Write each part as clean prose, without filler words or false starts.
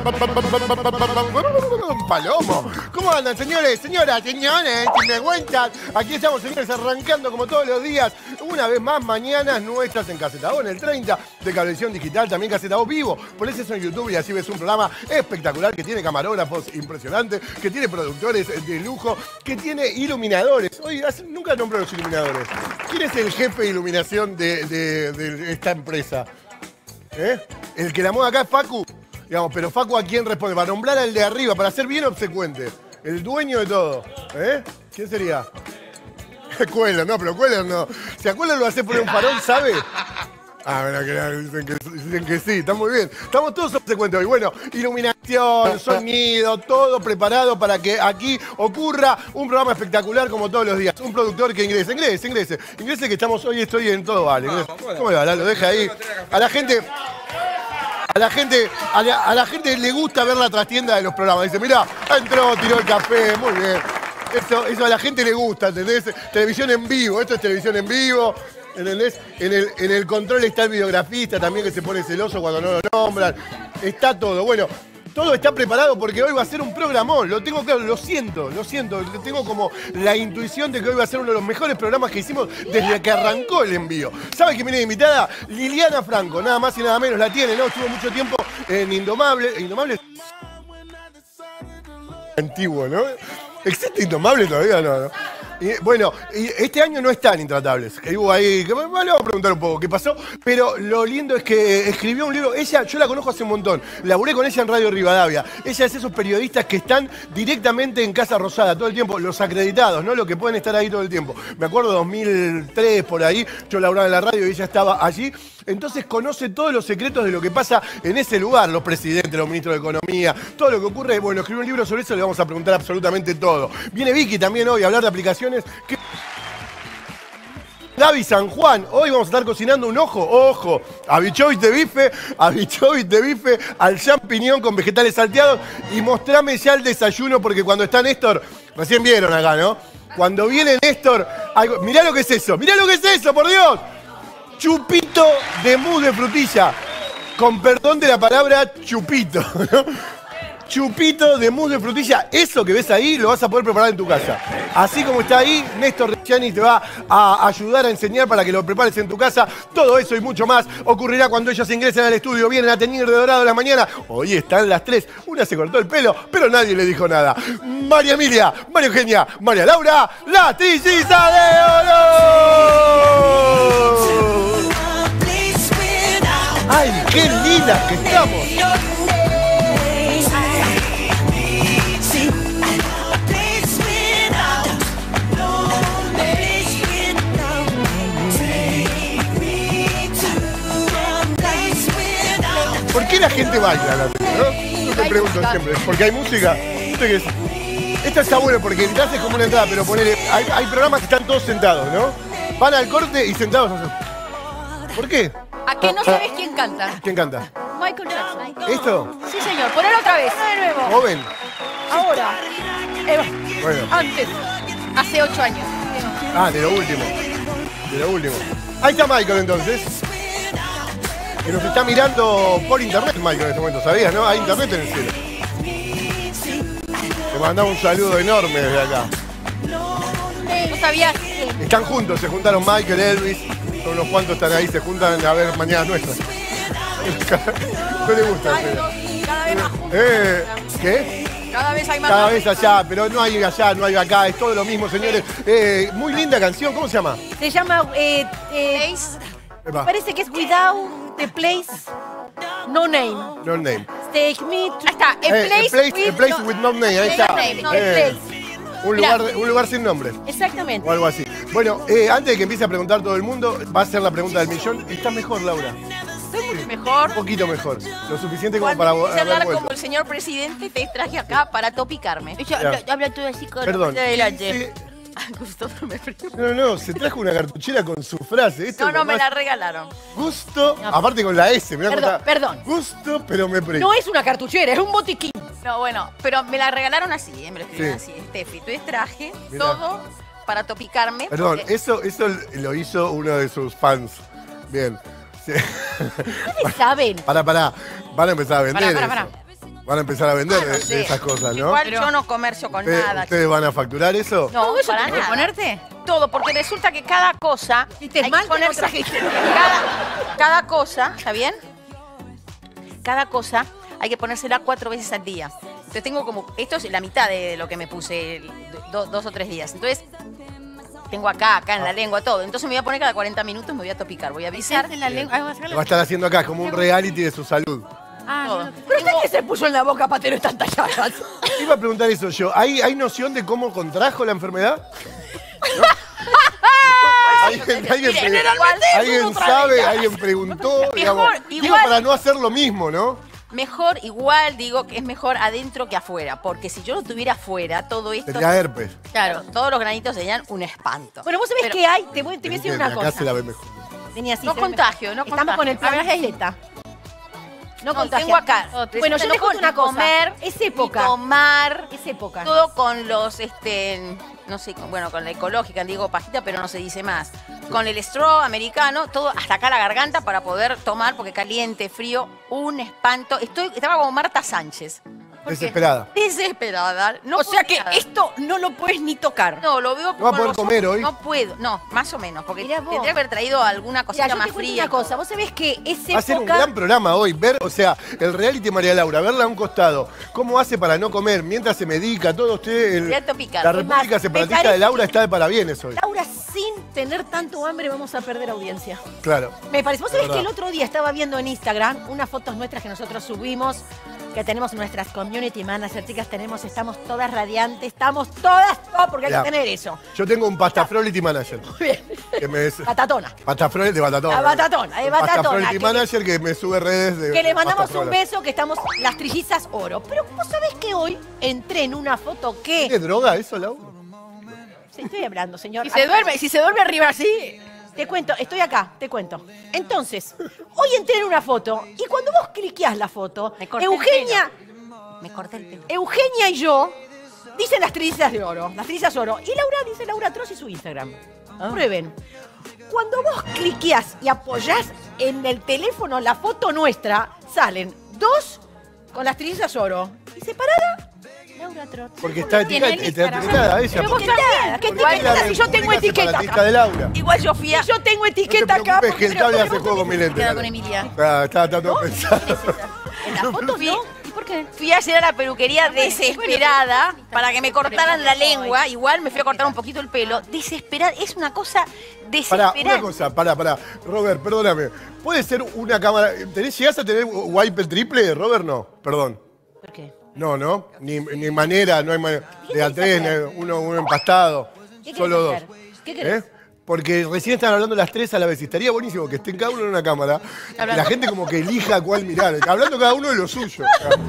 Palomo. ¿Cómo andan, señores, señoras, señores? Sinvergüenzas. Aquí estamos, señores, arrancando como todos los días. Una vez más, mañanas nuestras en Caseta O, en el 30 de Cablevisión Digital, también Caseta O Vivo. Ponés eso en YouTube y así ves un programa espectacular que tiene camarógrafos impresionantes, que tiene productores de lujo, que tiene iluminadores. Oye, nunca nombré los iluminadores. ¿Quién es el jefe de iluminación de esta empresa? El que la mueve acá es Facu. Digamos, pero Facu, ¿a quién responde? Para nombrar al de arriba, para ser bien obsecuente. El dueño de todo. ¿Quién sería? Cuellar, no, pero Cuellar no. Si a Cuellar lo hace poner un farol, ¿sabe? Ah, bueno, dicen que sí, está muy bien. Estamos todos obsecuentes hoy. Bueno, iluminación, sonido, todo preparado para que aquí ocurra un programa espectacular como todos los días. Un productor que ingrese que estamos hoy, estoy en todo vale. ¿Cómo le va? Lo deja ahí. A la gente le gusta ver la trastienda de los programas. Dice, mirá, entró, tiró el café, muy bien. Eso a la gente le gusta, ¿entendés? Televisión en vivo, esto es televisión en vivo. ¿Entendés? En el control está el videografista también que se pone celoso cuando no lo nombran. Está todo. Bueno, todo está preparado porque hoy va a ser un programón. Lo tengo claro, lo siento. Tengo como la intuición de que hoy va a ser uno de los mejores programas que hicimos desde que arrancó el envío. ¿Sabe quién viene de invitada? Liliana Franco, nada más y nada menos. La tiene, ¿no? Estuvo mucho tiempo en Indomable. ¿Indomable? Antiguo, ¿no? ¿Existe Indomable todavía? No. Bueno, este año no están Intratables. Que hubo ahí, que le vamos a preguntar un poco qué pasó, pero lo lindo es que escribió un libro. Ella, yo la conozco hace un montón, laburé con ella en Radio Rivadavia. Ella es esos periodistas que están directamente en Casa Rosada todo el tiempo, los acreditados, ¿no? Los que pueden estar ahí todo el tiempo. Me acuerdo 2003, por ahí, yo laburaba en la radio y ella estaba allí. Entonces conoce todos los secretos de lo que pasa en ese lugar, los presidentes, los ministros de Economía, todo lo que ocurre. Bueno, escribió un libro sobre eso, le vamos a preguntar absolutamente todo. Viene Vicky también hoy a hablar de aplicaciones. Gaby San Juan, hoy vamos a estar cocinando un ojo, habichovis de bife al champiñón con vegetales salteados y mostrame ya el desayuno porque cuando está Néstor, recién vieron acá, ¿no? Cuando viene Néstor, mirá lo que es eso, por Dios. Chupito de mousse de frutilla, con perdón de la palabra chupito, ¿no? Chupito de mousse de frutilla, eso que ves ahí lo vas a poder preparar en tu casa. Así como está ahí, Néstor Reggiani te va a ayudar a enseñar para que lo prepares en tu casa. Todo eso y mucho más ocurrirá cuando ellos ingresen al estudio, vienen a teñir de dorado la mañana. Hoy están las tres, una se cortó el pelo, pero nadie le dijo nada. María Emilia, María Eugenia, María Laura, la Trilliza de Oro. ¡Ay, qué lindas que estamos! ¿Por qué la gente baila, ¿no? Yo te pregunto siempre. ¿Porque hay música? Esta está bueno porque entras es como una entrada, pero ponele, hay programas que están todos sentados, ¿no? Van al corte y sentados. ¿Por qué? ¿A qué no sabes quién canta? ¿Quién canta? Michael Jackson. ¿Esto? Sí, señor. Ponelo otra vez. De nuevo. ¿Joven? Ahora. Bueno. Antes. Hace 8 años. Ah, de lo último. Ahí está Michael entonces. Que nos está mirando por internet, Michael, en este momento. ¿Sabías, no? Hay internet en el cielo. Te mandamos un saludo enorme desde acá. ¿No sabías? Están juntos, se juntaron Michael, Elvis. Son unos cuantos están ahí, se juntan a ver Mañanas Nuestras. No le gusta. Cada vez más juntos. ¿Qué? Cada vez hay más. Cada vez allá, pero no hay allá, no hay acá, es todo lo mismo, señores. Muy linda canción, ¿cómo se llama? Se llama Place. parece que es Without the Place No Name. No Name. Take me to... Ahí está. A place with no name, ahí está. Un lugar sin nombre. Exactamente. O algo así. Bueno, antes de que empiece a preguntar todo el mundo, va a ser la pregunta del millón. ¿Estás mejor, Laura? Estoy mucho mejor. Un poquito mejor. Lo suficiente como para Cuando quise haber hablar vuelto. como el señor presidente, te traje acá para topicarme. Ella habla todo así con Perdón. de adelante. Gusto, no me No, se trajo una cartuchera con su frase. Esto es lo me más la regalaron. Gusto, aparte con la S. Mirá cómo está. Perdón. Gusto, pero me pre. No es una cartuchera, es un botiquín. No, bueno, pero me la regalaron así, me lo escribieron Sí. así. Steffi, entonces traje Mirá. todo para topicarme. Perdón, porque- eso lo hizo uno de sus fans. Bien. Sí. ¿Ustedes saben? Pará. Van a empezar a vender Pará. eso. Van a empezar a vender No de sé. esas cosas, ¿no? Igual yo no comercio con nada. ¿Ustedes van a facturar eso? No, ¿Todo eso para tenés que nada. ponerte? Todo, porque resulta que cada cosa... ¿Hiciste hay que mal? ponerse- ¿Cómo trajiste? cada cosa, ¿está bien? Cada cosa hay que ponérsela 4 veces al día. Entonces tengo como... Esto es la mitad de lo que me puse 2 o 3 días. Entonces... Tengo acá en la lengua, todo. Entonces me voy a poner cada 40 minutos, me voy a topicar. Voy a avisar. En la lengua. Ah, vas a sacar Lo va a estar haciendo acá, como un reality de su salud. todo. ¿Pero usted qué se puso en la boca para tener tantas llagas? Iba a preguntar eso yo. ¿Hay noción de cómo contrajo la enfermedad? ¿No? ¿Alguien sabe? ¿Alguien preguntó? Digamos, digo, igual. para no hacer lo mismo, ¿no? Mejor, igual digo que es mejor adentro que afuera. Porque si yo lo tuviera afuera, todo esto... Tenía herpes. Claro, todos los granitos serían un espanto. Bueno, vos sabés Pero- que hay, te voy a decir una Acá cosa. se la ve mejor. Tenía así, No se ve contagio, mejor. no Estamos con el contagio. plan A ver, Z. No No, contagio. tengo acá. Bueno, yo no te cuento una cosa. comer, Es ni época. tomar, Es época. todo con los, no sé, bueno, con la ecológica, digo pajita, pero no se dice más. Con el straw americano, todo hasta acá la garganta para poder tomar, porque caliente, frío, un espanto. Estaba como Marta Sánchez. ¿Por qué? Desesperada. Desesperada. No O sea que podía. esto no lo puedes ni tocar. No, lo veo ¿No va a con poder los comer ojos. hoy? No puedo, no, más o menos, porque Mirá vos. tendría que haber traído alguna Mira, cosita yo más te cuento fría. una cosa. Vos sabés que es Va a ser un época... gran programa hoy, ver, o sea, el reality María Laura, verla a un costado, cómo hace para no comer, mientras se medica, todo usted, Voy a topicar. la Es República más, me Separatista parece de Laura que- está de parabienes hoy. Laura, sin tener tanto hambre vamos a perder audiencia. Claro. Me parece. Vos Es sabés que el verdad. otro día estaba viendo en Instagram unas fotos nuestras que nosotros subimos, que tenemos nuestras community managers, chicas, estamos todas radiantes, estamos todas, porque hay Ya. que tener eso. Yo tengo un Pastafrolity Manager. Muy bien. Que me Batatona. Pastafrolity de Batatona. La Batatona, de Un Batatona, Pastafrolity que- Manager que me sube redes de Que le mandamos Pastafrola. un beso, que estamos las trillizas oro. Pero vos sabés que hoy entré en una foto ¿Tiene que... droga eso, Laura? Sí, estoy hablando, señor. Si se duerme arriba así, Te cuento, estoy acá, te cuento. Entonces, hoy entré en una foto y cuando vos cliqueás la foto, Me corté el me corté el pelo. Eugenia y yo dicen las trillizas de oro, las trillizas oro. Y Laura dice Laura Troz y su Instagram. Prueben. Cuando vos cliqueás y apoyás en el teléfono la foto nuestra, salen 2 con las trillizas oro. Y separada, Laura Troz. Porque está Tiene el etiquetada ella. Pero vos porque- también, ¿qué porque es etiqueta? la Si yo tengo República etiqueta Separatista acá. de Laura. Igual yo fui a... Si yo tengo No te etiqueta acá. preocupes que el pero cable porque hace vos juego con mi lente. Queda con Emilia. Está todo pensado. en las fotos Fui- no. ¿Y por qué? Fui ayer a la peluquería desesperada para que me cortaran la lengua. Igual me fui a cortar un poquito el pelo. Desesperada. Es una cosa Pará, desesperada. una cosa, pará. Robert, perdóname. ¿Puede ser una cámara? ¿Llegás a tener wipe triple, Robert? No, perdón. ¿Por qué? No. Ni manera, no hay manera. De a tres, uno empastado. ¿Qué querés Solo dos. hacer? ¿Qué querés? Porque recién están hablando las tres a la vez. Y estaría buenísimo que estén cada uno en una cámara. Y la gente como que elija cuál mirar. Hablando cada uno de lo suyo.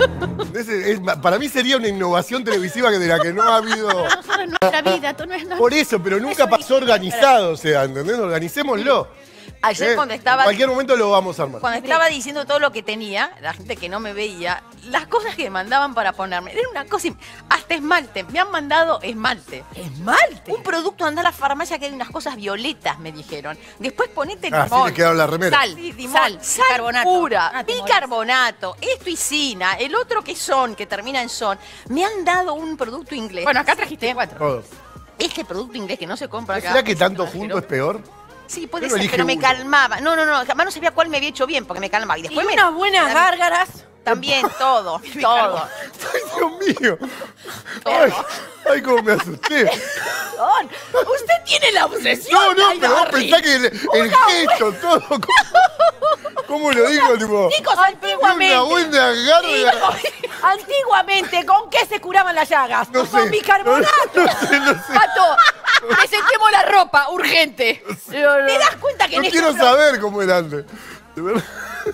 Para mí sería una innovación televisiva de la que no ha habido. Nosotros en nuestra vida, esto no es nuestra. Por eso, pero nunca pasó organizado. O sea, ¿entendés? Organicémoslo. Ayer cuando estaba... En cualquier momento lo vamos a armar. Cuando estaba diciendo todo lo que tenía, la gente que no me veía, las cosas que me mandaban para ponerme, era una cosa, hasta esmalte, me han mandado esmalte. Esmalte. Un producto, anda a la farmacia que hay unas cosas violetas, me dijeron. Después ponete Ah, sí, limón. te quedaron la remera. Sal, Sal, bicarbonato. pura, Ah, te morís. bicarbonato, esto y sina, el otro que termina en son. Me han dado un producto inglés. Bueno, acá trajiste 4. Todo. Este producto inglés que no se compra acá. ¿Será que tanto junto es peor? Sí, puede Uno ser, elige pero me uno. calmaba. No, jamás no sabía cuál me había hecho bien porque me calmaba. Y Y después unas buenas gárgaras. También, todo, todo. ¡Ay, Dios mío! ¡Ay, cómo me asusté! Usted tiene la obsesión. No, Ay, pero vos Harry. pensás que el gesto, todo. ¿Cómo lo digo? Tipo, Chicos, una antiguamente. buena garra. Antiguamente, ¿con qué se curaban las llagas? No sé. Con bicarbonato. No sé. Pato, presentemos la ropa, urgente. ¿Te das cuenta que No en quiero este saber cómo era antes. De verdad.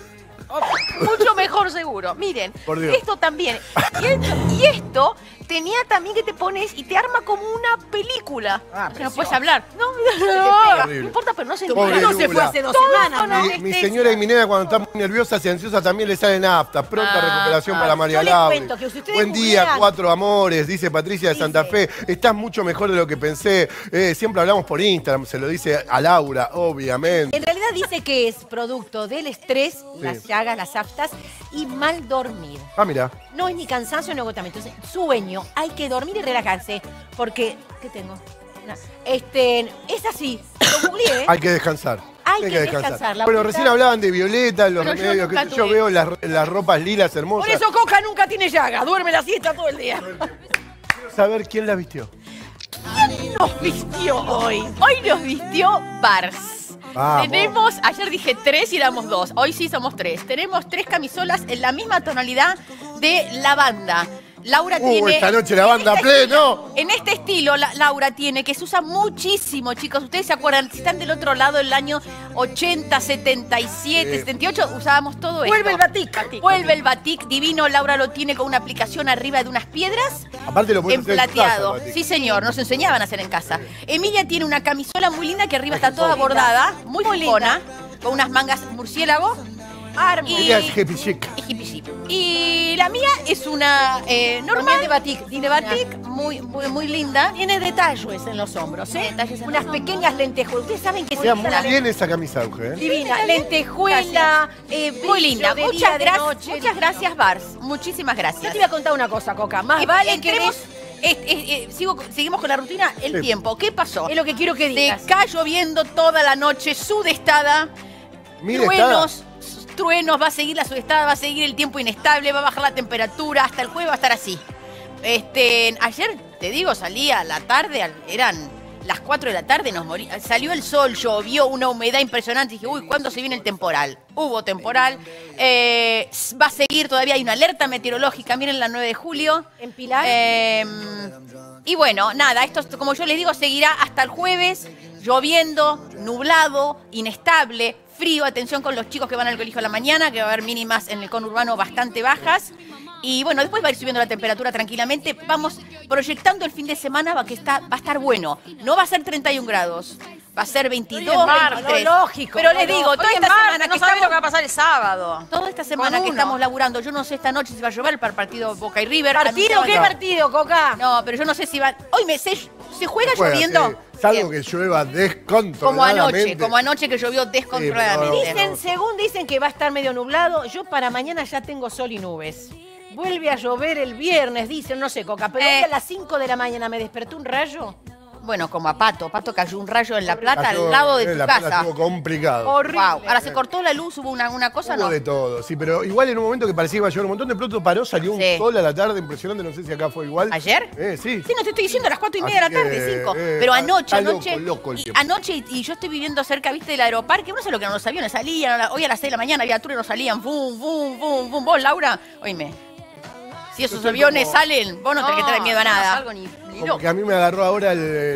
Mucho mejor seguro. Miren, Por Dios. esto también. Y esto tenía también que te pones y te arma como una película. Ah, O sea, no puedes hablar. No, horrible. no importa, pero no se Pobre entiende. no se fue Lula. hace 2 Todo semanas, con ¿no? Mi señora y mi nena cuando está muy nerviosas y ansiosas también le salen aftas. Pronta recuperación para María yo les Laura. cuento que si ustedes Buen día, googlean- 4 amores, dice Patricia de Santa Fe. Estás mucho mejor de lo que pensé. Siempre hablamos por Instagram, se lo dice a Laura, obviamente. En realidad dice que es producto del estrés, las llagas llagas, las aftas y mal dormir. Ah, mira. No es ni cansancio ni agotamiento, es sueño. Hay que dormir y relajarse porque... ¿Qué tengo? No, es así, lo googleé. Hay que descansar. Hay que descansar, la Bueno, verdad. recién hablaban de Violeta, los Pero yo remedios. nunca Yo tuve. veo las ropas lilas hermosas. Por eso Coca nunca tiene llagas, duerme la siesta todo el día. Quiero saber quién la vistió. ¿Quién nos vistió hoy? Hoy nos vistió Bars. Vamos. Tenemos, ayer dije 3 y éramos 2. Hoy sí somos 3. Tenemos 3 camisolas en la misma tonalidad de lavanda. Laura tiene... Esta noche la banda pleno. En este estilo, Laura tiene, que se usa muchísimo, chicos. Ustedes se acuerdan, si están del otro lado del año 80, 77, 78, usábamos todo esto. Vuelve el batik. Vuelve el batik divino. Laura lo tiene con una aplicación arriba de unas piedras. Aparte lo puedes En hacer en tu casa, plateado. Mati. Sí, señor, nos enseñaban a hacer en casa. Emilia tiene una camisola muy linda que arriba está toda bordada, muy fifona, con unas mangas murciélago. Ella es hippie chic. Y hippie chic. Y la mía es una normal de batik, de batik, muy linda. Tiene detalles en los hombros, ¿eh? Detalles en Unas los hombros. pequeñas lentejuelas. Ustedes saben que Queda se muy bien esa camisa, Euge. divina. Lentejuela, Muy linda. de Muchas día, de gracias. noche. Muchas gracias, Bars. Muchísimas Yo gracias. te voy a contar una cosa, Coca. Más Y vale que entremos- des... seguimos con la rutina, el Sí. tiempo. ¿Qué pasó? Es lo que quiero que Se digas. cayó lloviendo toda la noche, sudestada. Mire, Truenos, va a seguir la sudestada, va a seguir el tiempo inestable, va a bajar la temperatura, hasta el jueves va a estar así. Ayer, te digo, salí a la tarde, eran las 4 de la tarde, salió el sol, llovió, una humedad impresionante. Dije, uy, ¿cuándo se viene el temporal? Hubo temporal. Va a seguir, todavía hay una alerta meteorológica, miren la 9 de julio. ¿En Pilar? Y bueno, nada, esto, como yo les digo, seguirá hasta el jueves, lloviendo, nublado, inestable, frío. Atención con los chicos que van al colegio a la mañana, que va a haber mínimas en el conurbano bastante bajas. Y bueno, después va a ir subiendo la temperatura tranquilamente. Vamos proyectando el fin de semana, va a estar bueno. No va a ser 31 grados, va a ser 22, Hoy es martes, 23. no, lógico, Pero no, les no. digo, Hoy toda es esta martes, semana no que sabés estamos... lo que va a pasar el sábado. Toda esta semana Con que uno. estamos laburando, yo no sé esta noche si va a llover para el partido Boca y River. ¿Partido? ¿Qué partido, Coca? No, pero yo no sé si va... Hoy se juega Juega, lloviendo. sí. Salvo Bien. que llueva descontroladamente. Como anoche que llovió descontroladamente. Sí, Según dicen que va a estar medio nublado, yo para mañana ya tengo sol y nubes. Vuelve a llover el viernes, dicen, no sé, Coca, pero hoy a las 5 de la mañana me despertó un rayo. Bueno, como a Pato. Pato cayó un rayo en La Plata Cayó, al lado de tu la Plata casa. estuvo complicado. Horrible. Wow. Ahora se cortó la luz, hubo una cosa, Hubo ¿no? de todo, sí, pero igual en un momento que parecía que iba a llover un montón, de pronto paró, salió un Sí. sol a la tarde impresionante, no sé si acá fue igual. ¿Ayer? Sí. Sí, no te estoy diciendo a las 4:30 de la Así tarde, que, 5. Pero anoche, está loco el tiempo. anoche, y yo estoy viviendo cerca, viste, del aeroparque, no sé lo que eran los aviones, salían, hoy a las 6 de la mañana había tours y no salían, bum, bum, bum, bum. Vos, Laura, oíme, si esos Estoy aviones como- salen, vos no tenés que tener miedo a nada. No salgo ni Como loco. que a mí me agarró ahora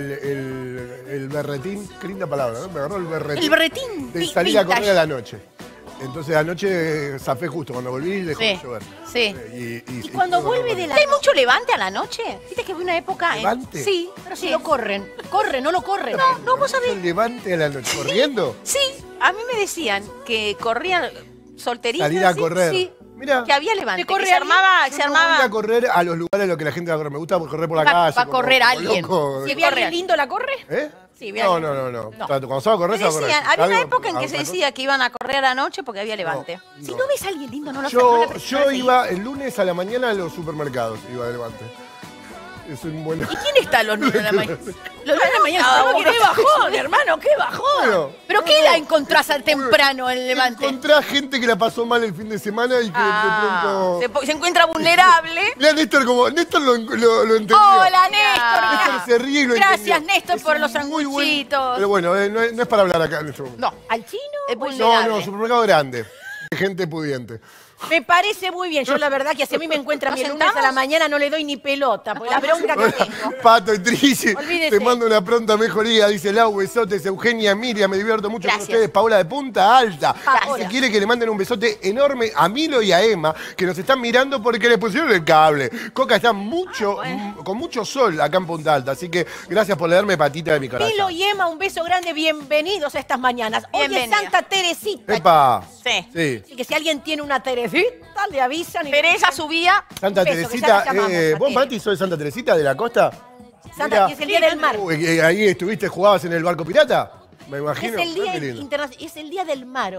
el berretín, qué linda palabra, ¿no? Me agarró el berretín. El berretín. De salir a vintage. correr a la noche. Entonces anoche zafé justo, cuando volví dejó de Sí, llover. sí. Y cuando vuelve de la... ¿Hay mucho levante a la noche? Viste que hubo una época... ¿Levante? Sí, Pero si lo corren. Corre, no lo corren. No, vos sabés. ¿El levante a la noche? ¿Corriendo? Sí, a mí me decían que corrían solteritas. Salir a sí, correr. Sí, Mirá. que había levante. ¿Te corre que se alguien? armaba, Yo se no voy armaba. a correr a los lugares a los que la gente va a correr. Me gusta correr por la Va- calle. va a correr como alguien. loco. Si ve a alguien Corre. lindo, ¿la corre? ¿Eh? Sí, bien. No. Cuando se va a correr, se va a correr. Decían, había una Algo- época en que se alguna decía que iban a correr a la noche porque había levante. No, Si no. no ves a alguien lindo, no lo sé. no le Yo prestes atención. iba el lunes a la mañana a los supermercados, iba de levante. Es un buen... ¿Y quién está los lunes de la mañana? Los lunes de la mañana. Ah, ¿cómo que ¡Qué no? bajón, hermano! ¡Qué bajón! Bueno, ¿Pero qué la encontrás al temprano en el levante? Encontrás gente que la pasó mal el fin de semana y que de pronto... Se encuentra vulnerable. Mirá, Néstor, Néstor lo entendió. Hola, Néstor. Néstor se ríe y lo Gracias, entendió. Néstor, Es por un los muy buen- sanguchitos. Pero bueno, no es para hablar acá en este momento. No, ¿Al chino? es Pues, vulnerable. No, supermercado grande. De gente pudiente. me parece muy bien. Yo la verdad que si a mí me encuentra ¿Nos mi lunes a la sentamos? mañana no le doy ni pelota, por la bronca que tengo. Pato y Trici, Olvídese. te mando una pronta mejoría, dice Lau, besotes, Eugenia, Miriam, me divierto mucho Gracias. con ustedes, Paola de Punta Alta. Paola. Si quiere que le manden un besote enorme a Milo y a Emma, que nos están mirando porque le pusieron el cable. Coca está con mucho sol acá en Punta Alta, así que gracias por leerme patita de mi corazón. Milo y Emma, un beso grande, bienvenidos a estas mañanas. Hoy es Bienvenida. Santa Teresita. ¡Epa! Sí. Sí. Así que si alguien tiene una Teresita, le avisan. Y Teresa subía. Santa Un beso, que ya Teresita, la llamamos, ¿vos, Tere. Mati, sos de Santa Teresita de la Costa? Santa, Mirá. que es el día del mar. Ahí estuviste, jugabas en el barco pirata, me Es imagino. el día Qué lindo. internacional, es el día del mar hoy.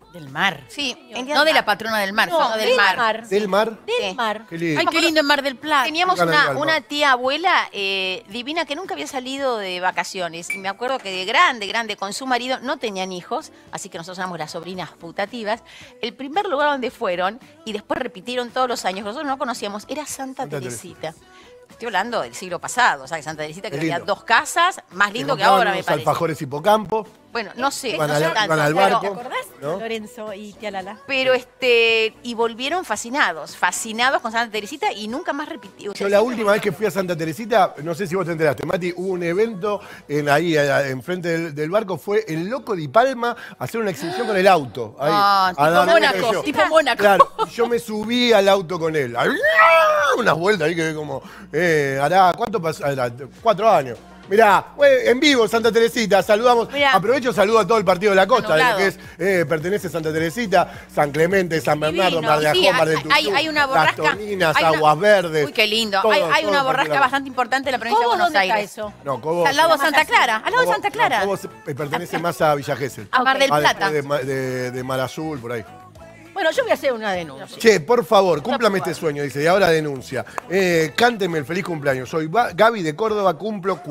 Del mar. Sí, No de la patrona del mar, sino del mar. ¿Del mar? Del Sí. mar. Qué lindo. Ay, qué lindo en Mar del Plata. Teníamos Ganas de ir al una mar. tía abuela divina que nunca había salido de vacaciones. Y me acuerdo que de grande, con su marido, no tenían hijos, así que nosotros éramos las sobrinas putativas. El primer lugar donde fueron, y después repitieron todos los años, nosotros no conocíamos, era Santa Teresita. Estoy hablando del siglo pasado, o sea, que Santa Teresita, que Qué había lindo. 2 casas, más lindo que Compraban ahora, me unos parece. alfajores hipocampo. Bueno, no sé. Van no al- sé van tanto, al pero- barco. ¿Te acordás? ¿No? Lorenzo y tía Lala. Pero y volvieron fascinados con Santa Teresita y nunca más repitió. Yo la última vez que fui a Santa Teresita, no sé si vos te enteraste, Mati, hubo un evento ahí enfrente del barco, fue el Loco di Palma a hacer una exhibición con el auto. Ahí, Ah, tipo a dar vueltas Mónaco, yo. tipo Mónaco. Claro, yo me subí al auto con él. Ahí, unas vueltas ahí que como, ¿cuánto pasó? 4 años. Mirá, en vivo Santa Teresita, saludamos. Mirá. Aprovecho, saludo a todo el partido de la costa, de lo Nublado. que es, pertenece a Santa Teresita, San Clemente, San Bernardo, Divino. Mar de Sí, Ajón, Mar del hay Tuyú, una borrasca. Las Toninas, hay una- Aguas Verdes. Uy, qué lindo. todo, hay todo una el partido borrasca de la- bastante importante en la provincia de ¿Cómo Buenos dónde está Aires. eso? No, Cobos. Al lado de Santa Clara. Al lado de Santa Clara. Cobos pertenece más a Villa Gesell. A Mar del Ah, Plata. después de Mar Azul, por ahí. Bueno, yo voy a hacer una denuncia. Che, por favor, cúmplame este sueño, dice, y ahora denuncia. Cánteme el feliz cumpleaños. Soy Gaby de Córdoba, cumplo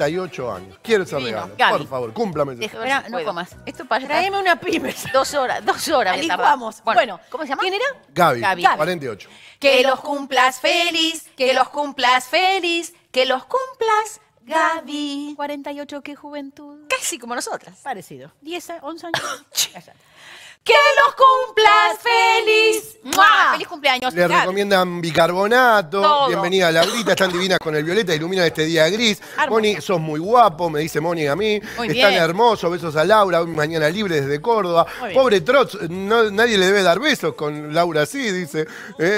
48 años. Quiero ese Divino. regalo. Gaby. Por favor, cúmplame ese Deja sueño. ver si no puedo. comas. Esto para Traeme una pymes. 2 horas. 2 horas. voy a tardar. Alicuamos. Bueno, ¿cómo se llama? ¿Quién era? Gaby, Gaby. 48. Que los cumplas feliz, que los cumplas feliz, que los cumplas, Gaby. 48, qué juventud. Casi como nosotras. Parecido. 10, 11 años. Cállate. Que los cumplas feliz. ¡Mua! ¡Feliz cumpleaños! Le Gaby. recomiendan bicarbonato. Todo. Bienvenida a Laurita, están divinas con el violeta, iluminan este día gris. Hermoso. Moni, sos muy guapo, me dice Moni a mí. Muy Están bien. hermosos, besos a Laura, hoy mañana libre desde Córdoba. Muy bien. Pobre Trots, nadie le debe dar besos con Laura así, dice.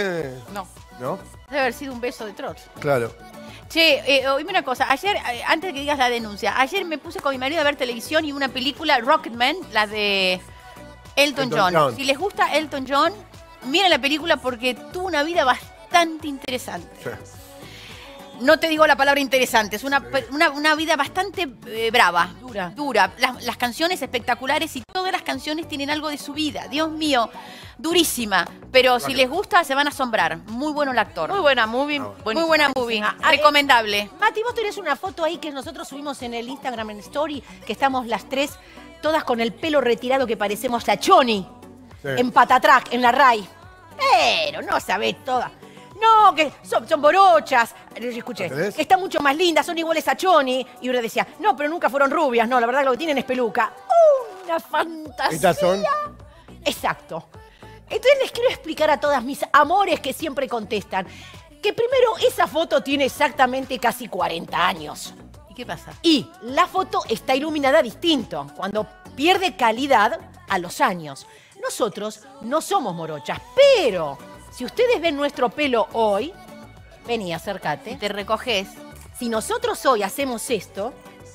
No. ¿No? Debe haber sido un beso de trots. Claro. Che, oíme una cosa. Ayer, antes de que digas la denuncia, ayer me puse con mi marido a ver televisión y una película, Rocketman, la de Elton Elton John. John. Si les gusta Elton John, miren la película porque tuvo una vida bastante interesante. Sí. No te digo la palabra interesante, es una vida bastante brava. Dura. Las canciones espectaculares y todas las canciones tienen algo de su vida. Dios mío, durísima. Pero si les gusta, se van a asombrar. Muy bueno el actor. Muy buena movie. Muy buena movie. Ah, Recomendable. Mati, vos tenés una foto ahí que nosotros subimos en el Instagram en Story, que estamos las tres, todas con el pelo retirado que parecemos la Choni, Sí. en Patatrac, en la RAI. Pero no sabés todas. No, que son borochas. Escuché, ¿Entendés? que están mucho más lindas, son iguales a Choni. Y uno decía, no, pero nunca fueron rubias. No, la verdad lo que tienen es peluca. Una fantasía. Estas son. Exacto. Entonces les quiero explicar a todas mis amores que siempre contestan que primero esa foto tiene exactamente casi 40 años. ¿Y qué pasa? Y la foto está iluminada distinto, cuando pierde calidad a los años. Nosotros no somos morochas, pero si ustedes ven nuestro pelo hoy, vení, acércate. Te recoges. Si nosotros hoy hacemos esto,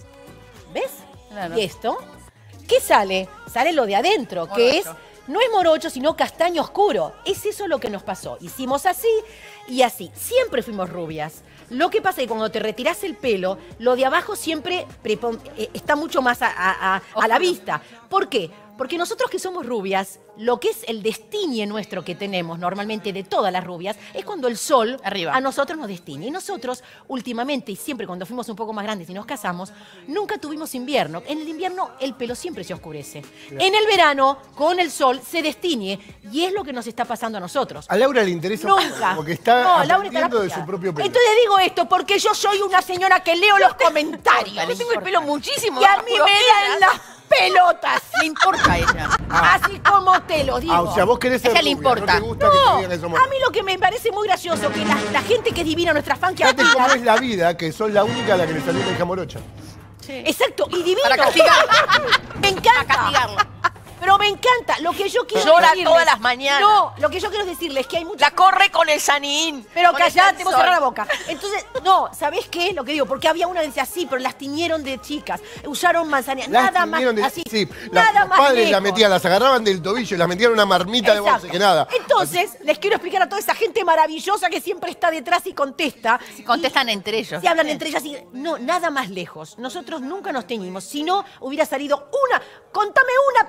¿ves? Claro. Y esto, ¿qué sale? Sale lo de adentro, que es, no es morocho, sino castaño oscuro. Es eso lo que nos pasó. Hicimos así y así. Siempre fuimos rubias. Lo que pasa es que cuando te retiras el pelo, lo de abajo siempre está mucho más a la vista. ¿Por qué? Porque nosotros que somos rubias, lo que es el destiñe nuestro que tenemos normalmente de todas las rubias, es cuando el sol Arriba. a nosotros nos destiñe. Y nosotros, últimamente, y siempre cuando fuimos un poco más grandes y nos casamos, nunca tuvimos invierno. En el invierno el pelo siempre se oscurece. En el verano, con el sol, se destiñe. Y es lo que nos está pasando a nosotros. A Laura le interesa Nunca. porque está No, Laura está aprendiendo de lapida. su propio pelo. Entonces digo esto porque yo soy una señora que leo los comentarios. Yo tengo el pelo muchísimo. Y a más mí puro me que dan ella. las pelotas. Le importa a ella. Así como te lo digo. O sea, vos querés ser Ella le rubia, importa. no te gusta que te digan que somos. A mí lo que me parece muy gracioso que la gente que es divina, nuestra fan que Fíjate cómo admira- es la vida, que sos la única a la que le salió una hija morocha. Exacto, y divino. Para castigarlo. Me encanta. Para castigarlo. Pero me encanta. Lo que yo quiero Llora decirles- todas las mañanas. No, lo que yo quiero decirles es que hay muchas. La corre con el Sanín. Pero con el callate, vos calzón. cerrá la boca. Entonces, no, ¿sabés qué? Lo que digo, porque había una que decía sí, pero las tiñeron de chicas. Usaron manzanilla. Las Nada más tiñeron de- así. Sí, nada los más padres la lejos. metían, las agarraban del tobillo y las metían en una marmita de bolsa Exacto. que nada. Entonces, les quiero explicar a toda esa gente maravillosa que siempre está detrás y contesta. Si contestan entre ellos. Se hablan entre ellas y no, nada más lejos. Nosotros nunca nos teñimos. Si no, hubiera salido contame una peluquería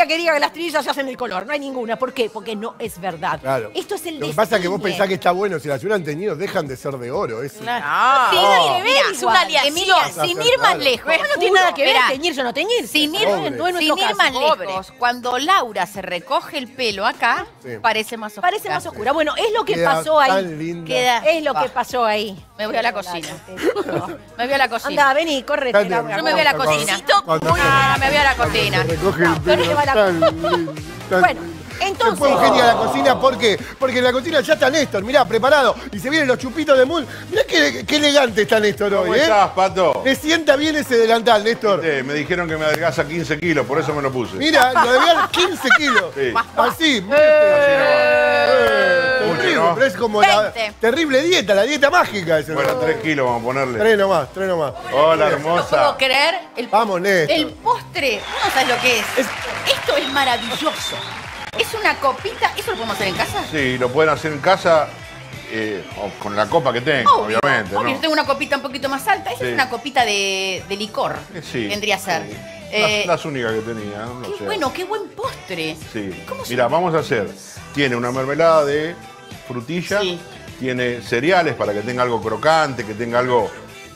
teoría que diga que las trillizas se hacen el color. No hay ninguna. ¿Por qué? Porque no es verdad. Claro. Esto es el Lo que pasa es que vos destino. pensás que está bueno, si las hubieran teñido, dejan de ser de oro. Es Claro. Sí, nada que ver Mira, es igual. una aliación. Emilia, sin ir más Claro. lejos. Bueno, no tiene nada que ver Mirá, teñirse o no teñirse. Sin ir, Pobre. no es sin nuestro ir caso. más Pobre. lejos, cuando Laura se recoge el pelo acá, Sí. parece más oscura. Parece más oscura. Bueno, es lo que Queda pasó ahí. tan linda. Queda- Es lo que pasó ahí. Me voy a la cocina. Me voy a la cocina. Anda, vení, corre. Dale, Laura. Yo me voy a la cocina. Cuando- Ah, me voy a la cocina. Se recoge el No, pero pelo que va la- tan lindo, tan Bueno, lindo. entonces. Se fue Eugenia a la cocina, ¿por qué? Porque en la cocina ya está Néstor, mirá, preparado. Y se vienen los chupitos de Moon. Mirá qué elegante está Néstor ¿Cómo hoy, ¿eh? estás, Pato? Le sienta bien ese delantal, Néstor. Me dijeron que me adelgaza 15 kilos, por eso me lo puse. Mira, lo debía 15 kilos. Sí. Así. Mucho, Terrible, ¿no? pero es como la 20. terrible dieta, la dieta mágica. Ese, Bueno, ¿no? 3 kilos vamos a ponerle. 3 nomás, 3 nomás. Hola, No puedo hermosa. creer. El, Vamos, Néstor. el postre, no sabes lo que es. Esto es maravilloso. Es una copita. ¿Eso lo podemos hacer en casa? Sí, lo pueden hacer en casa o con la copa que tengan, Obvio, obviamente, obvio. ¿no? Yo tengo una copita un poquito más alta. Esa Sí. es una copita de licor. Sí. Vendría a ser. Sí. Eh, Las únicas que tenía, no qué sé. bueno, qué buen postre. Sí. ¿Cómo se Mira, llama? vamos a hacer. Tiene una mermelada de frutilla, Sí. tiene cereales para que tenga algo crocante, que tenga algo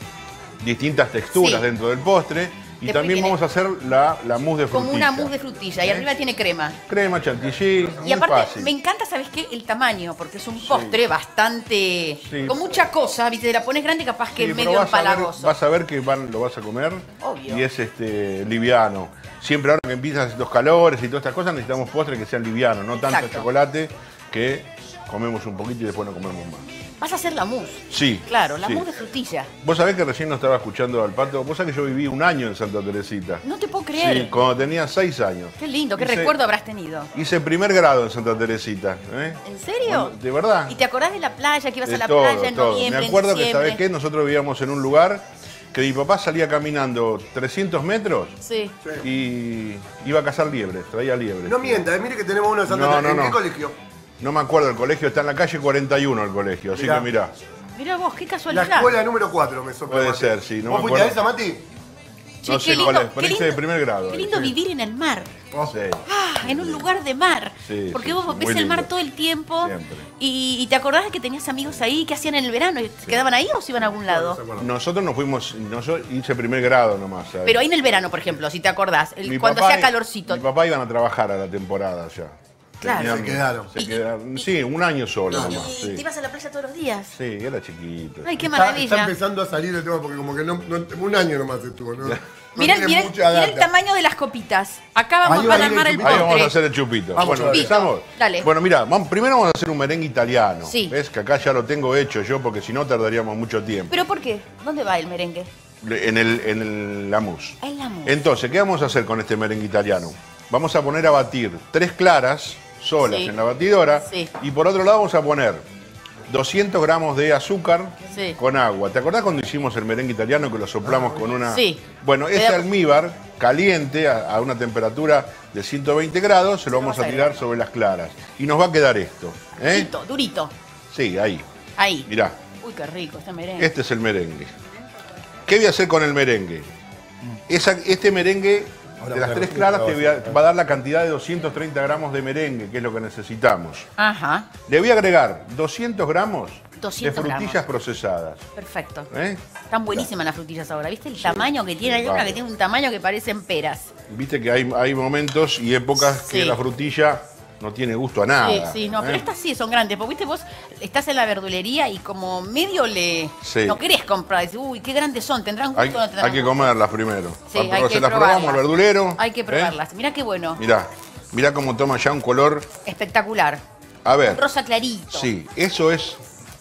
distintas texturas Sí. dentro del postre. Y Después también tiene- vamos a hacer la mousse de frutilla. Como una mousse de frutilla. Y arriba tiene crema. Crema, chantilly, Y muy aparte, fácil. me encanta, ¿sabes qué? El tamaño, porque es un postre bastante. Sí. Con mucha cosa, ¿viste? La pones grande, capaz que Sí, es pero medio vas a ver- empalagoso. vas a ver que lo vas a comer. Obvio. Y es liviano. Siempre ahora que empiezan los calores y todas estas cosas necesitamos postres que sean livianos, no tanto Exacto. chocolate que comemos un poquito y después no comemos más. Vas a hacer la mousse. Sí. Claro, la sí. mousse de frutilla. Vos sabés que recién no estaba escuchando al Pato. Vos sabés que yo viví 1 año en Santa Teresita. No te puedo creer. Sí, cuando tenía 6 años. Qué lindo, qué Hice- recuerdo habrás tenido. Hice primer grado en Santa Teresita. ¿Eh? ¿En serio? ¿De verdad? ¿Y te acordás de la playa, que ibas De a la todo, playa en todo. noviembre, Me acuerdo en que, diciembre? ¿sabés qué? Nosotros vivíamos en un lugar que mi papá salía caminando 300 metros Sí. y iba a cazar liebres, traía liebres. No mienta, mire que tenemos uno de Santa No, Teresa. no, ¿En qué no. colegio? No me acuerdo, el colegio está en la calle 41 el colegio, así Mirá. que mirá. Mira vos, qué La casualidad. escuela número 4 me sopla. Puede Mati. ser, sí, no ¿Vos me fuiste a acuerdo. esa, Mati? Che, No qué sé lindo, cuál es, qué pero hice lindo- de primer grado. Qué lindo sí. vivir en el mar. Sí. Ah, en un lugar de mar. Sí, Porque sí, vos sí, ves muy el mar lindo. todo el tiempo. Siempre. Y te acordás de que tenías amigos ahí que hacían en el verano y se quedaban ahí o se iban a algún lado. Nosotros nos fuimos, hice primer grado nomás. ¿sabes? Pero ahí en el verano, por ejemplo, si te acordás, Mi cuando papá hacía y- calorcito. Mi papá iban a trabajar a la temporada ya. Claro. Se quedaron. Se quedaron. Sí, 1 año solo nomás. Y Sí. te ibas a la playa todos los días. Sí, era chiquito. Ay, qué Está maravilla. empezando a salir el tema porque como que no 1 año nomás estuvo, ¿no? Mirá, tiene mirá- mucha mirá el data. tamaño de las copitas. Acá Ahí vamos va a a ir armar el el chupito. Ahí vamos a postre. hacer el chupito. Vamos bueno, a ver. empezamos. Dale. Bueno, mira, primero vamos a hacer un merengue italiano. Sí. ¿Ves? Que acá ya lo tengo hecho yo porque si no tardaríamos mucho tiempo. ¿Pero por qué? ¿Dónde va el merengue? La mousse. Ah, en la mousse. Entonces, ¿qué vamos a hacer con este merengue italiano? Vamos a poner a batir 3 claras solas Sí. en la batidora. Sí. Y por otro lado vamos a poner 200 gramos de azúcar Sí. con agua. ¿Te acordás cuando hicimos el merengue italiano que lo soplamos con una...? Sí. Bueno, ese Pero- almíbar caliente a una temperatura de 120 grados se lo vamos a tirar sobre las claras. Y nos va a quedar esto. ¿eh? Durito, durito. Sí, ahí. Ahí. Mirá, Uy, qué rico este merengue. este es el merengue. ¿Qué voy a hacer con el merengue? Este merengue Ahora de las voy a 3 repetir, claras ahora. te va a dar la cantidad de 230 gramos de merengue, que es lo que necesitamos. Ajá. Le voy a agregar 200 gramos 200 de frutillas gramos. procesadas. Perfecto. ¿eh? Están buenísimas las frutillas ahora. ¿Viste el tamaño que tiene? Hay una vale. que tiene un tamaño que parecen peras. Viste que hay momentos y épocas Sí. que la frutilla no tiene gusto a nada. Sí, sí, no, pero ¿eh? estas sí son grandes. Porque viste, vos estás en la verdulería y como medio Sí. no querés comprar. Dices, uy, qué grandes son. ¿Tendrán gusto Hay, o no tendrán hay que gusto? comerlas primero. Sí, Cuando hay que se las probamos al probarlas. verdulero. Hay que ¿eh? probarlas. Mirá qué bueno. Mirá cómo toma ya un color. Espectacular. A ver. Un rosa clarito. Sí, eso es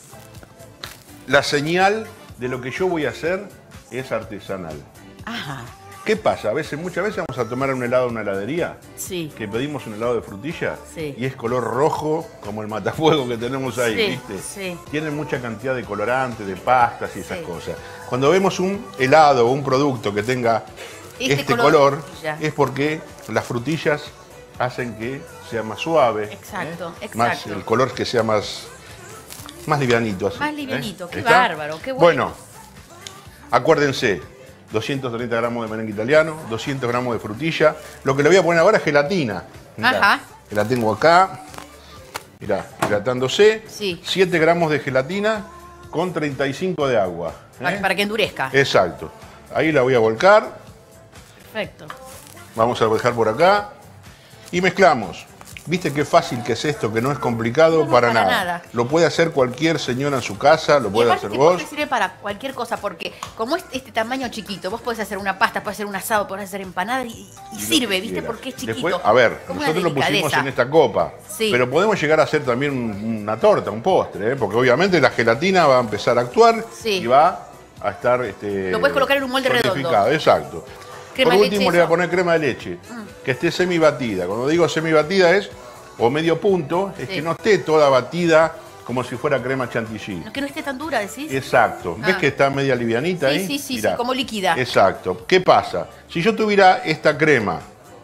la señal de lo que yo voy a hacer es artesanal. Ajá. ¿Qué pasa? Muchas veces vamos a tomar un helado en una heladería, Sí. que pedimos un helado de frutilla Sí. y es color rojo como el matafuego que tenemos ahí, Sí, ¿viste? sí. Tienen mucha cantidad de colorantes, de pastas y esas Sí. cosas. Cuando vemos un helado o un producto que tenga Este este color color, de frutilla. es porque las frutillas hacen que sea más suave. Exacto, Más exacto. el color que sea más livianito. Así, Más livianito, qué ¿Está? bárbaro, qué bueno. Bueno, acuérdense, 230 gramos de merengue italiano, 200 gramos de frutilla. Lo que le voy a poner ahora es gelatina. Mirá, Ajá. que la tengo acá. Mirá, hidratándose. Sí. 7 gramos de gelatina con 35 de agua. Para que endurezca. Exacto. Ahí la voy a volcar. Perfecto. Vamos a dejar por acá. Y mezclamos. ¿Viste qué fácil que es esto? Que no es complicado No, para para nada. nada. Lo puede hacer cualquier señora en su casa, lo Y puede aparte hacer este vos. postre sirve para cualquier cosa, porque como es este tamaño chiquito, vos podés hacer una pasta, podés hacer un asado, podés hacer empanadas y Y lo sirve, que ¿viste? quiera. Porque es chiquito. Después, a ver, Como una nosotros lo pusimos delicadeza. en esta copa, Sí. pero podemos llegar a hacer también una torta, un postre, ¿eh? Porque obviamente la gelatina va a empezar a actuar Sí. y va a estar Lo puedes colocar en un molde redondo. solidificado. Exacto. Crema Por de último leche, le voy a eso. poner crema de leche, que esté semi batida. Cuando digo semi batida es, o medio punto, es Sí. que no esté toda batida como si fuera crema chantilly. No, que no esté tan dura, decís. Exacto. ¿Ves Ah. que está media livianita Sí, ahí? sí, sí, Mirá. sí, como líquida. Exacto. ¿Qué pasa? Si yo tuviera esta crema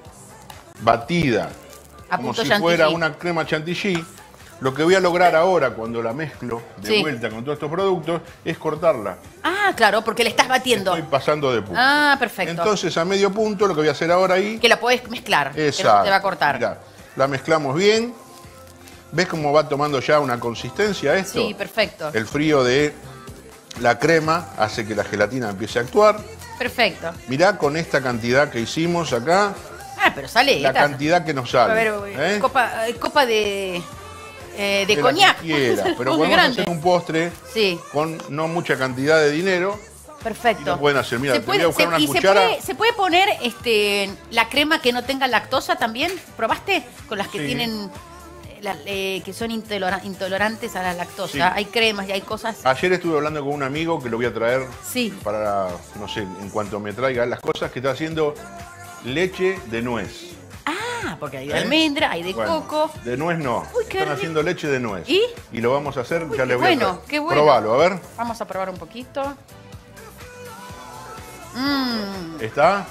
batida A como punto si chantilly. fuera una crema chantilly, lo que voy a lograr ahora cuando la mezclo de Sí. vuelta con todos estos productos es cortarla. Ah, claro, porque le estás batiendo. Estoy pasando de punto. Ah, perfecto. Entonces a medio punto lo que voy a hacer ahora ahí... Que la podés mezclar. Que no Exacto. se te va a cortar. Mirá, la mezclamos bien. ¿Ves cómo va tomando ya una consistencia esto? Sí, perfecto. El frío de la crema hace que la gelatina empiece a actuar. Perfecto. Mirá con esta cantidad que hicimos acá, Ah, pero sale. la esta. cantidad que nos A sale. ver, ¿eh? copa de De la que coñac. quiera, pero Muy podemos grande. hacer un postre Sí, con no mucha cantidad de dinero. Y perfecto. lo pueden hacer. Mira, Se te voy a buscar una y cuchara. se puede poner la crema que no tenga lactosa también. ¿Probaste? Con las que Sí. tienen que son intolerantes a la lactosa. Sí. Hay cremas y hay cosas. Ayer estuve hablando con un amigo que lo voy a traer Sí. para, no sé, en cuanto me traiga las cosas, que está haciendo leche de nuez. Ah, porque hay de ¿Eh? almendra, hay de Bueno, coco. De nuez no. Uy, qué Están rico. haciendo leche de nuez. ¿Y? Y lo vamos a hacer, Uy, ya qué le voy a bueno, traer. qué bueno. Probalo, a ver. Vamos a probar un poquito. ¿Está?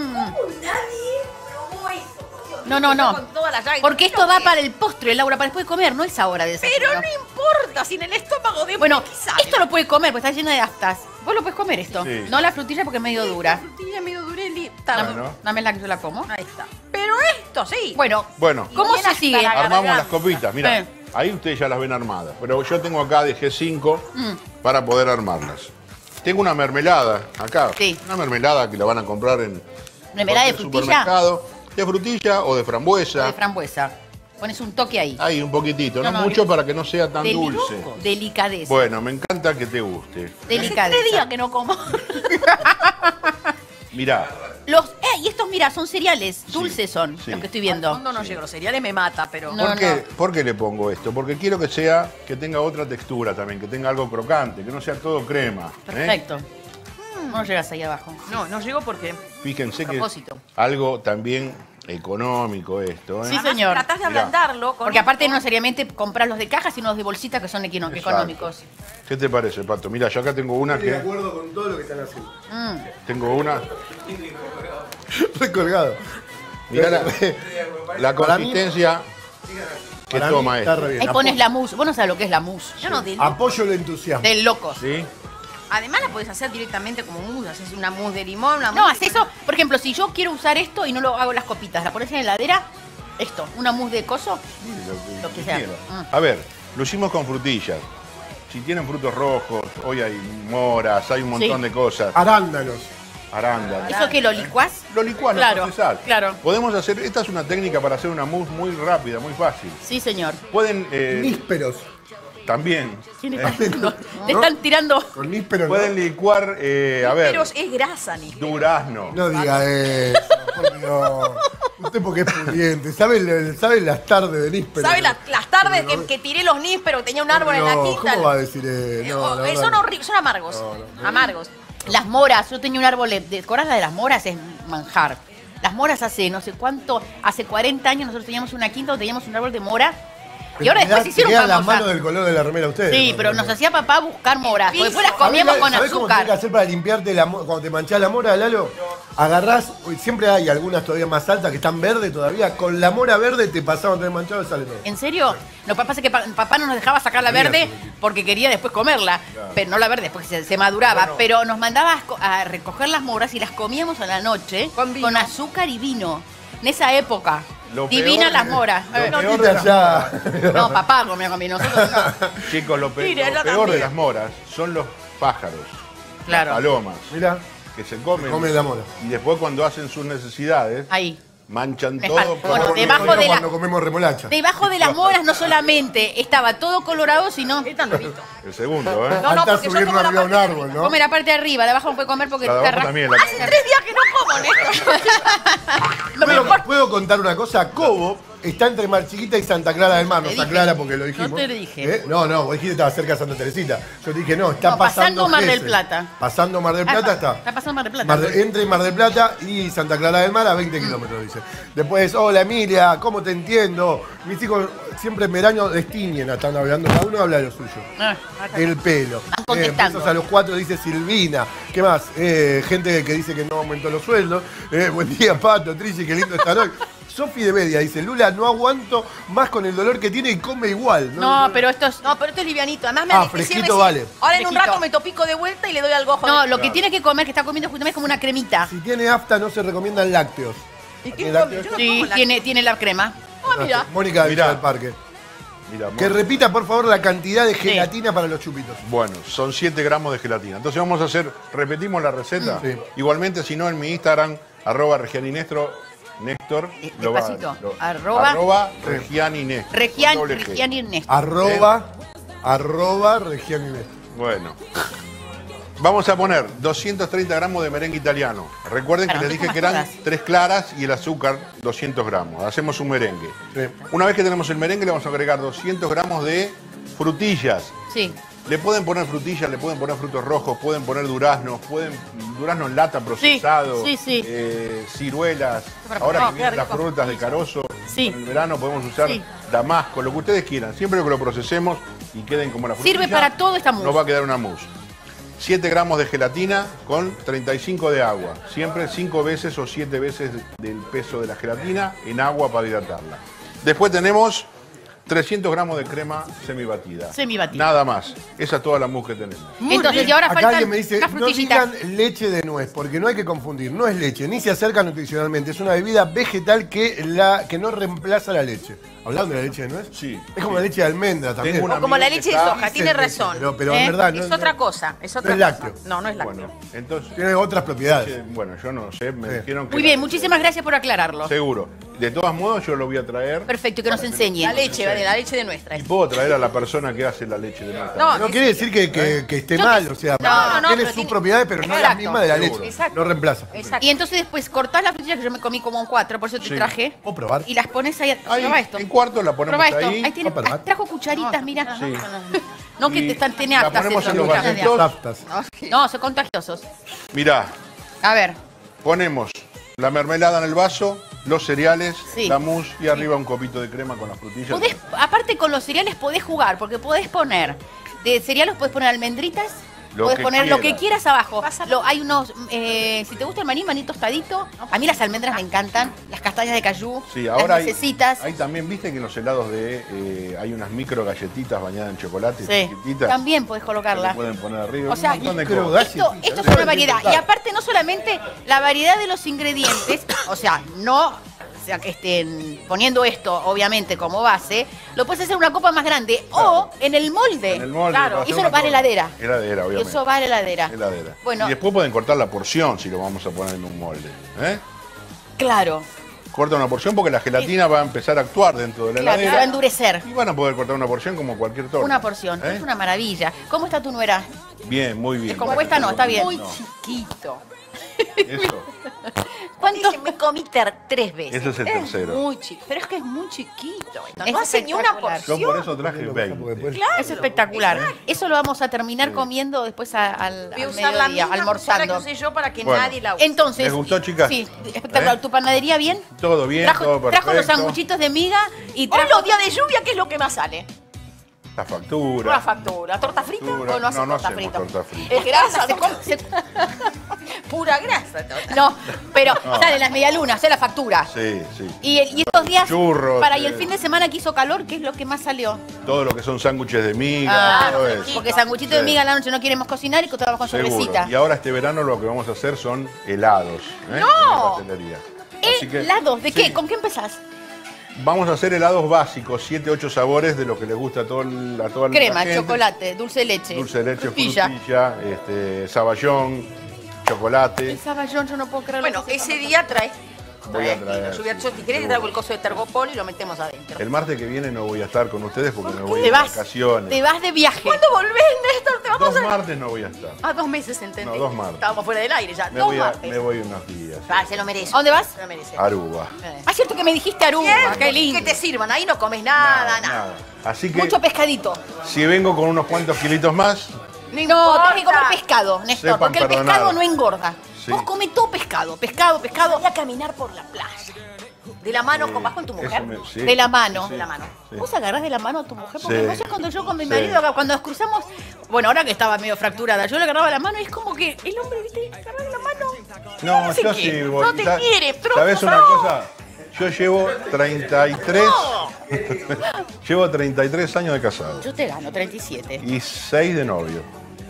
No. Con toda la llaga. Porque esto va para el postre, Laura, para después de comer, no es ahora de Pero desayuno. no importa, sin el estómago de Bueno, ¿qué sabe? esto lo puede comer, porque está lleno de aftas. Vos lo puedes comer esto. Sí. No la frutilla porque es medio dura. Frutilla medio dureli. Bueno. Dame la que yo la como. Ahí está. Pero esto sí. Bueno, Bueno, ¿cómo bien se hasta sigue? la armamos garganta. las copitas. Mira, Eh. ahí ustedes ya las ven armadas. Pero yo tengo acá, dejé 5 Mm. para poder armarlas. Tengo una mermelada acá. Sí. Una mermelada que la van a comprar en ¿Mermelada de cualquier frutilla? supermercado. De frutilla o de frambuesa. De frambuesa. Pones un toque ahí. Ahí, un poquitito. No, No, no, mucho para que no sea tan Deli- dulce. Delicadeza. Bueno, me encanta que te guste. Delicadeza. Hace 3 días que no como. Mirá, Y estos, mira, son cereales. Dulces son sí. los que estoy Al viendo. fondo no llego, los cereales me mata, pero... No. ¿por qué le pongo esto? Porque quiero que tenga otra textura también, que tenga algo crocante, que no sea todo crema. ¿eh? Perfecto. No llegas ahí abajo. No llego porque... Fíjense que Propósito. algo también económico esto. ¿eh? Sí, Además, señor. tratás de Mirá. ablandarlo con Porque aparte esto. no seriamente comprar los de caja, sino los de bolsita que son económicos. ¿Qué te parece, Pato? Mira, yo acá tengo una Estoy de que... acuerdo con todo lo que están haciendo. Tengo una... Recolgado. Mirá la Para mí- consistencia que Para mí toma está esto. re bien. Ahí pones la mousse. Vos no sabés lo que es la mousse. Yo no, de Apoyo el entusiasmo. Del locos. ¿Sí? Además la podés hacer directamente como mousse. Haces una mousse de limón, una No, mousse... haces eso. Por ejemplo, si yo quiero usar esto y no lo hago en las copitas, la pones en la heladera, esto, una mousse de coso. Lo que sea. quiera. Mm. A ver, lo hicimos con frutillas. Si tienen frutos rojos, hoy hay moras, hay un montón Sí. de cosas. Arándanos. Arándanos. ¿Eso que lo licuás? Lo licuás, lo Claro, procesás. claro. Podemos hacer, esta es una técnica para hacer una mousse muy rápida, muy fácil. Sí, señor. Pueden, Nísperos. también, ¿Quién está tirando? Te están tirando. Con nísperos pueden licuar, a ver, Pero es grasa, ni. durazno. no diga eso, por Dios. Usted porque es pudiente. ¿Sabe las tardes de nísperos? ¿Sabes las tardes que tiré los nísperos? Tenía un árbol en la quinta. ¿Cómo va a decir eso? No, la Son verdad. horribles, son amargos. Amargos. Las moras, yo tenía un árbol ¿te acordás la de las moras? Es manjar. Las moras hace no sé cuánto, hace 40 años nosotros teníamos una quinta donde teníamos un árbol de mora Y ahora después se hicieron quedan las famosas. manos del color de la remera a ustedes. Sí, ¿no? pero nos hacía papá buscar moras. Porque después las comíamos con ¿Sabés cómo tenés que azúcar. hacer para limpiarte cuando te manchás la mora, Lalo? Agarrás, siempre hay algunas todavía más altas que están verdes todavía. Con la mora verde te pasaban a tener manchado y sale todo. ¿En serio? Lo que pasa es que papá no nos dejaba sacar la verde porque quería después comerla. Pero no la verde, después se maduraba. Bueno. Pero nos mandaba a recoger las moras y las comíamos a la noche Con vino. azúcar y vino. En esa época. Lo Divina peor- las moras. lo No peor quita de las ya. No, papá comía con vino. Nosotros no. Chicos, lo Mire, yo peor de también. las moras son los pájaros, Claro. palomas, Mirá, que se comen. come la mora. Y después cuando hacen sus necesidades, Ahí. manchan Me todo. falta- por- bueno, Como debajo nosotros de la- cuando comemos remolacha. Debajo de las moras no solamente estaba todo colorado, sino Esta no he visto. El segundo, ¿eh? No, Falta porque yo subirlo como la arriba a un parte de árbol, ¿no? come la parte de arriba. De abajo no puede comer porque La de está abajo ra- también. La Hace 3 días que no como, Néstor. ¿Puedo contar una cosa? Cobo está entre Mar Chiquita y Santa Clara del Mar. No Te Santa dije. Clara porque lo dijimos. No te dije. No, vos dijiste que estaba cerca de Santa Teresita. Yo dije, no, está No, pasando pasando Mar del Gesell. Plata. Pasando Mar del Plata está. Está pasando Mar del Plata. Entre Mar del Plata y Santa Clara del Mar a 20 kilómetros, dice. Después, hola Emilia, ¿cómo te entiendo? Mis hijos siempre en verano destiñen, están hablando, cada uno habla de lo suyo. Ah, El pelo. Están contestando. Besos a los 4, dice Silvina. ¿Qué más? Gente que dice que no aumentó los sueldos. Buen día, Pato, Trici, qué lindo estar hoy. Sofi de Bedia dice, Lula, no aguanto más con el dolor que tiene y come igual. No, pero esto es... No, pero esto es livianito. Además me Ah, anestesié fresquito recién. vale. Ahora en un Fresquito. rato me topico de vuelta y le doy al gojo. No, lo que tiene que comer, que está comiendo justamente es como una cremita. Si tiene afta no se recomiendan lácteos. ¿Y ¿Tiene qué come? lácteos? Yo no Sí, como la- tiene la crema. Ah, mira. Mónica de Mirá. Villa del Parque. Mira, Que repita, por favor, la cantidad de gelatina para los chupitos. bueno, son 7 gramos de gelatina. Entonces vamos a hacer, repetimos la receta. Sí. Igualmente, si no, en mi Instagram, @regianinéstor, Néstor, Despacito. Arroba- Regianinéstor. Regian Doble G. y Ernesto. Arroba Regián Inés. Bueno. Vamos a poner 230 gramos de merengue italiano. Recuerden que Claro, les no dije te que eran comas 3 claras y el azúcar 200 gramos. Hacemos un merengue. Sí. Una vez que tenemos el merengue, le vamos a agregar 200 gramos de frutillas. Sí. Le pueden poner frutillas, le pueden poner frutos rojos, pueden poner duraznos, durazno en lata procesado, Sí, sí. ciruelas. Pero, Ahora no, que vienen qué las rico. frutas de carozo, Sí. en el verano podemos usar Sí. damasco, lo que ustedes quieran. Siempre que lo procesemos y queden como la frutilla, Sirve para todo esta mousse. nos va a quedar una mousse. 7 gramos de gelatina con 35 de agua. Siempre 5 veces o 7 veces del peso de la gelatina en agua para hidratarla. Después tenemos 300 gramos de crema semibatida. Semibatida. Nada más. Esa es toda la mousse que tenemos. Entonces, y ahora Acá faltan alguien me dice, las no frutillitas. digan leche de nuez, porque no hay que confundir. No es leche, ni se acerca nutricionalmente. Es una bebida vegetal que no reemplaza la leche. ¿Hablaron de la leche de nuez? Sí. Es como la leche de almendra también. Tengo una O como la amiga leche que de está- soja, tiene razón. Pero en verdad Es no, otra no- cosa. Es otra no es lácteo. cosa. No, no es lácteo. Bueno, entonces, tiene otras propiedades. bueno, yo no sé, me Sí. dijeron que... Muy bien, muchísimas gracias por aclararlo. Seguro. De todos modos, yo lo voy a traer. Perfecto, que nos enseñe. La leche, vale, la leche de nuestra. Y puedo traer a la persona que hace la leche de nuez. No, No quiere decir que esté Yo mal, te- o sea, No, no, tiene pero sus tiene- propiedades, pero no las Exacto. mismas de la Seguro. leche. Exacto. No reemplaza. Exacto. Y entonces después cortás las frutillas, que yo me comí como un 4, por eso te Sí. traje. O probar. Y las pones ahí. Ahí, Prueba esto. en cuarto la ponemos Prueba esto. ahí. Ahí tiene, Ah, probar. trajo cucharitas, mira. Sí. No que Y te están tiene la aptas ponemos estas en los cucharas de vasitos. agua. Aptas. No, son contagiosos. Mirá, A ver. ponemos la mermelada en el vaso, los cereales, Sí. la mousse y arriba un copito de crema con las frutillas. Aparte con los cereales podés jugar, porque podés poner, de cereales podés poner almendritas, Lo podés que poner lo que quieras. quieras abajo. Hay unos, si te gusta el maní tostadito. A mí las almendras me encantan, las castañas de cayú, Sí, ahora las hay, necesitas. hay también, viste que en los helados hay unas micro galletitas bañadas en chocolate Sí, chiquititas. también podés que colocarla. le pueden poner arriba. O sea, un montón de micro cosas. galletitas. Esto es una variedad. Y aparte no solamente la variedad de los ingredientes, o sea, que estén poniendo esto, obviamente, como base, lo puedes hacer en una copa más grande o en el molde. En el molde, Claro, para y hacer eso una va a la torta. heladera. Heladera, obviamente. Eso va a la heladera. Heladera. Bueno, Y después pueden cortar la porción si lo vamos a poner en un molde. ¿eh? claro, Corta una porción porque la gelatina va a empezar a actuar dentro de la claro, se va a heladera. endurecer. Y van a poder cortar una porción como cualquier torta. Una porción, ¿eh? es una maravilla. ¿Cómo está tu nuera? Bien, muy bien. Descompuesta no, está bien. Muy chiquito. Eso. ¿Cuánto? Dice, me comí 3 veces. Ese es el tercero. Muy chico. Pero es que es muy chiquito. Esto. No hace ni una espectacular. Yo por eso traje 20. Es espectacular. Eso lo vamos a terminar comiendo después al Voy a al usar la mediodía, misma almorzando. cuchara que usé yo para que Bueno. nadie la use. Entonces. ¿Les gustó, chicas? Sí, espectacular. ¿Eh? ¿Tu panadería bien? Todo bien, Trajo, todo perfecto. trajo los sanguchitos de miga y Hoy trajo los días de lluvia, ¿qué es lo que más sale? La factura. Una factura. ¿Torta frita Factura. o no hace No, no torta hacemos frita? torta frita. Es grasa, se ¿no? come- Pura grasa. Torta. No, pero sale las medialunas, sale la factura. Sí, sí. Y estos días, Churros, y el fin de semana que hizo calor, ¿qué es lo que más salió? Todo lo que son sándwiches de miga, todo eso. Porque sanguchito de Sí. miga a la noche no queremos cocinar y contamos con Seguro. cervecita. Y ahora este verano lo que vamos a hacer son helados. ¡No! En la pastelería. Así que- ¿Helados? ¿De sí. qué? ¿Con qué empezás? Vamos a hacer helados básicos, 7, 8 sabores de lo que les gusta a toda la Crema, gente. chocolate, dulce de leche. Dulce de leche, frutilla. frutilla, saballón, chocolate. El saballón, yo no puedo creerlo. Bueno, que sea ese tan- día trae. Voy a traer, Yo, sí, si querés, te seguro. traigo el coso de tergopol y lo metemos adentro. El martes que viene no voy a estar con ustedes porque me voy Te de vas, vacaciones. te vas de viaje. ¿Cuándo volvés, Néstor? Te vamos 2 a... martes no voy a estar. Ah, 2 meses, entendí. No, 2 martes. Estábamos fuera del aire ya. Me 2 voy, martes. me voy unos días. Ah, se lo merece. ¿A dónde vas? Se lo merece. Aruba. Ah, cierto que me dijiste Aruba, Bien, qué lindo. que te sirvan. Ahí no comes nada, nada. Así que Mucho pescadito. si vengo con unos cuantos kilitos más, No, importa. tenés que comer pescado, Néstor, Sepan porque el perdonar. pescado no engorda. Sí. Vos comés todo pescado, pescado. Voy a caminar por la playa. De la mano, ¿vas con tu mujer? sí. De la mano. De la mano. Sí. ¿Vos agarrás de la mano a tu mujer? Porque Sí. no sé cuando yo con mi Sí. marido, cuando nos cruzamos, bueno, ahora que estaba medio fracturada, yo le agarraba la mano y es como que el hombre, viste, agarra la mano. No, sé yo qué. sí voy. No te quiere, pero ¿Sabes una no. cosa? Yo llevo 33. Llevo 33 años de casado Yo te gano, 37. y 6 de novio.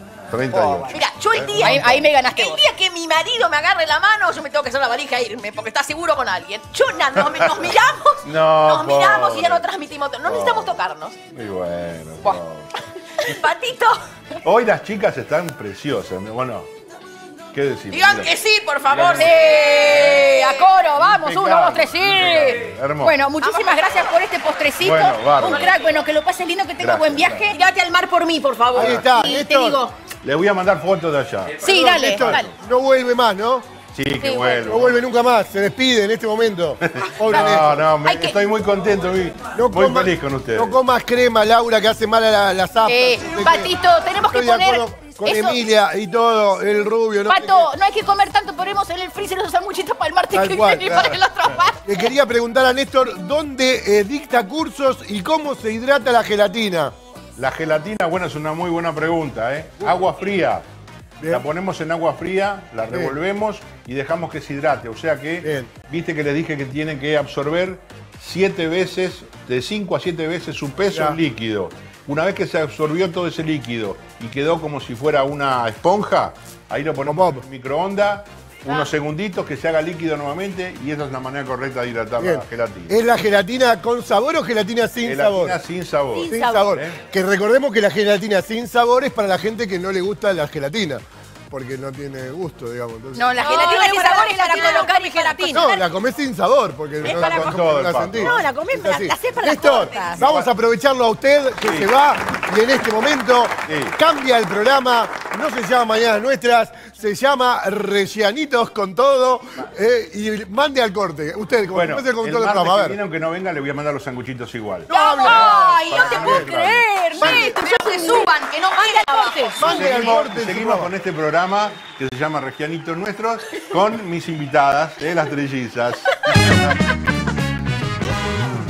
38. Mira, yo el día. Ahí me ganaste El vos. día que mi marido me agarre la mano, yo me tengo que hacer la valija e irme, porque está seguro con alguien. Yo nada, nos miramos. No, nos miramos y pobre. ya no transmitimos. No necesitamos tocarnos. Y bueno. Buah. pobre. Patito, Hoy las chicas están preciosas. Bueno, ¿qué decir? digan que sí, por favor. ¡Sí! ¡A coro! ¡Vamos! Impecable, 1, 2, 3, sí. impecable. Hermoso. Bueno, muchísimas gracias por este postrecito. Bueno, bárbaro. Un crack, bueno, que lo pases lindo, que tengas Gracias, buen viaje. Tirate al mar por mí, por favor. Ahí está, Y te Néstor. digo, Le voy a mandar fotos de allá. sí, Perdón, dale, Néstor, dale. no vuelve más, ¿no? Sí, que Sí, No vuelvo. vuelve nunca más, se despide en este momento. Pobre No, Néstor. no, Hay que- estoy muy contento, muy coma- feliz con ustedes. No comas crema, Laura, que hace mal a la zapa. Patito, tenemos que Estoy de poner acuerdo con eso. Emilia y todo, el rubio. No sé Pato, no hay que comer tanto, ponemos en el freezer esos sanguchitos para el martes Tal que cual, viene y para claro. el otro martes. qué. Le quería preguntar a Néstor dónde dicta cursos y cómo se hidrata la gelatina. La gelatina, bueno, es una muy buena pregunta, ¿eh? Agua fría. Bien. La ponemos en agua fría, la Bien. revolvemos y dejamos que se hidrate. O sea que, Bien. viste que les dije que tienen que absorber 7 veces, de 5 a 7 veces su peso Ya. en líquido. Una vez que se absorbió todo ese líquido y quedó como si fuera una esponja, ahí lo ponemos Como en microondas, unos segunditos que se haga líquido nuevamente y esa es la manera correcta de hidratar Bien. la gelatina. ¿Es la gelatina con sabor o gelatina sin sabor? Gelatina sin sabor. Sin sabor. ¿Eh? Que recordemos que la gelatina sin sabor es para la gente que no le gusta la gelatina. Porque no tiene gusto, digamos. Entonces- No, la No, gelatina no, sin para sabor la es para gelatina colocar no y gelatina. No, la comés sin sabor, porque no, para no- con no todo la el papo. sentís. No, la comés, Es la así. hacés para las Néstor, tortas. vamos a aprovecharlo a usted, que se va, y en este momento Sí. cambia el programa. No se llama Mañanas Nuestras, se llama Rellanitos con todo, y mande al corte. Usted, como Bueno, si fuese el el conductor del martes programa, a que ver. viene, aunque no venga, le voy a mandar los sanguchitos igual. No hable. ¡Ay, no te Para puedo que creer! Sí. Néstor, no se suban, que no vayan abajo. Mande al corte. su Seguimos programa. con este programa que se llama Regianitos Nuestros con mis invitadas, las trellizas.